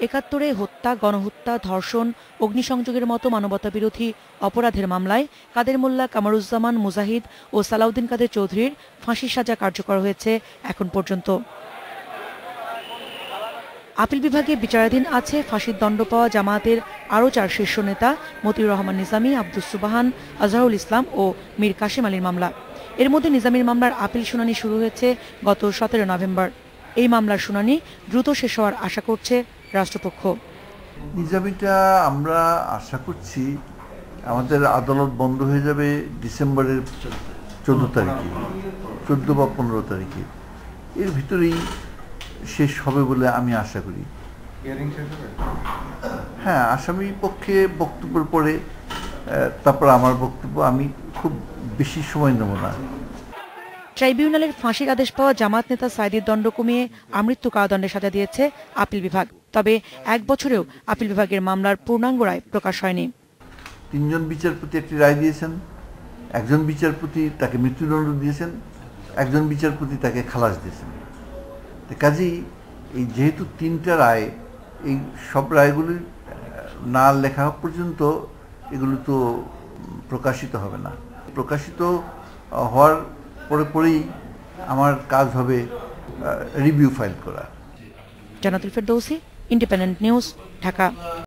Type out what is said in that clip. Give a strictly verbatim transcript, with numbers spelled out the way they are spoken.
একাত্তরে হত্যা, গণহত্যা, ধর্ষণ, অগ্নিসংযোগের মতো মানবতাবিরোধী অপরাধের মামলায় কাদের মোল্লা, কামরুজ্জামান মুজাহিদ ও সালাউদ্দিন কাদের চৌধুরীর ফাঁসির সাজা কার্যকর হয়েছে এখন পর্যন্ত। আপিল বিভাগে বিচারাধীন আছে ফাঁসির দণ্ড পাওয়া জামায়াতের আরও চার শীর্ষ নেতা মতিউর রহমান নিজামী, আব্দুস সুবহান, আজহারুল ইসলাম ও মীর কাশেম আলীর মামলা। এর মধ্যে নিজামীর মামলার আপিল শুনানি শুরু হয়েছে গত সতেরো নভেম্বর। এই মামলার শুনানি দ্রুত শেষ হওয়ার আশা করছে রাষ্ট্রপক্ষ। নিজামীটা আমরা আশা করছি আমাদের আদালত বন্ধ হয়ে যাবে ডিসেম্বরের চোদ্দ তারিখে, চোদ্দ বা পনেরো তারিখে, এর ভিতরেই শেষ হবে বলে আমি আশা করি। হ্যাঁ, আসামি পক্ষে বক্তব্যের পরে তারপর আমার বক্তব্য, আমি খুব বেশি সময় নেব না। ট্রাইব্যুনালের ফাঁসির আদেশ পাওয়া জামাত নেতা সাঈদীর দণ্ড কমিয়ে আমৃত্যু কারাদণ্ডের সাজা দিয়েছে আপিল বিভাগ। তবে এক বছরেও আপিল বিভাগের মামলার পূর্ণাঙ্গ রায় প্রকাশ হয়নি। তিনজন বিচারপতি একটি রায় দিয়েছেন, একজন বিচারপতি তাকে মৃত্যুদণ্ড দিয়েছেন, একজন বিচারপতি তাকে খালাস দিয়েছেন। কাজেই এই যেহেতু তিনটা রায়, এই সব রায়গুলি না লেখা পর্যন্ত এগুলো তো প্রকাশিত হবে না। প্রকাশিত হওয়ার পরে পরেই আমার কাজ হবে রিভিউ ফাইল করা। Jannatul Ferdousi, Independent News, Dhaka.